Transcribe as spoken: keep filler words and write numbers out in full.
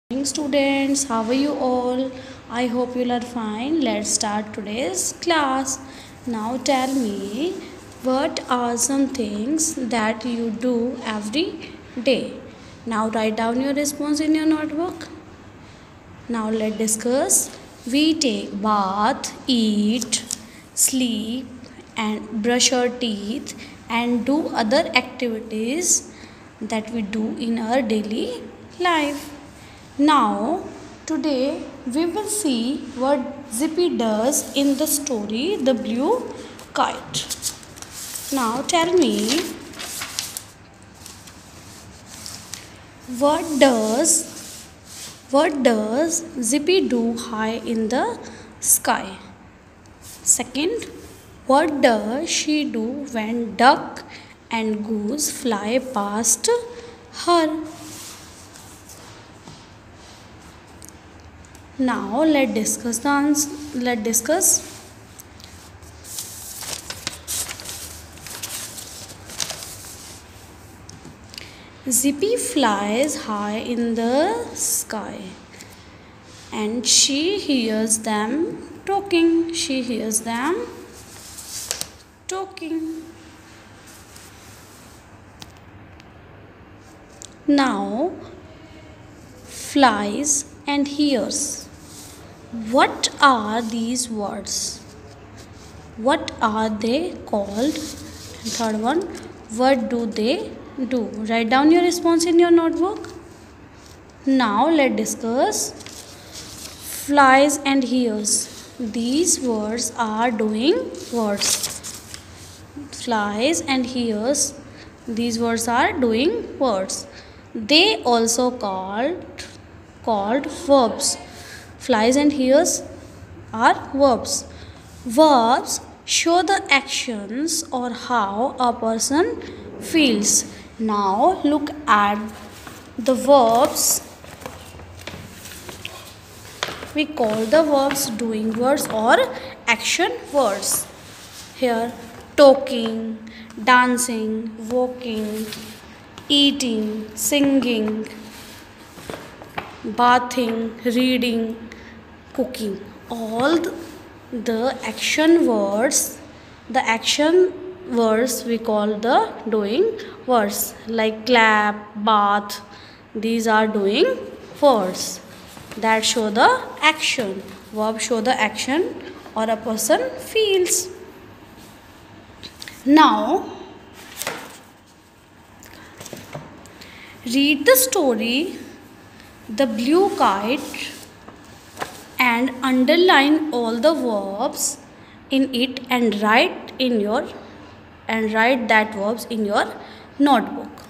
Morning students, how are you all? I hope you are fine. Let's start today's class. Now tell me, what are some things that you do every day? Now write down your response in your notebook. Now let's discuss. We take bath, eat, sleep and brush our teeth and do other activities that we do in our daily life. Now, today we will see what Zippy does in the story The Blue Kite. Now, tell me, what does what does Zippy do high in the sky? Second, what does she do when duck and goose fly past her? Now let's discuss the answer. Let's discuss. Zippy flies high in the sky and she hears them talking. She hears them talking. Now flies and hears. What are these words? What are they called? And third one, what do they do? Write down your response in your notebook. Now let's discuss flies and hears. These words are doing words. Flies and hears. These words are doing words. They also called called verbs. Flies and hears are verbs. Verbs show the actions or how a person feels. Now look at the verbs. We call the verbs doing words or action words. Here, talking, dancing, walking, eating, singing, bathing, reading, cooking. All the action words, the action words we call the doing words, like clap, bath. These are doing words that show the action. Verb show the action or a person feels. Now read the story The Blue Kite and underline all the verbs in it and write in your and write that verbs in your notebook.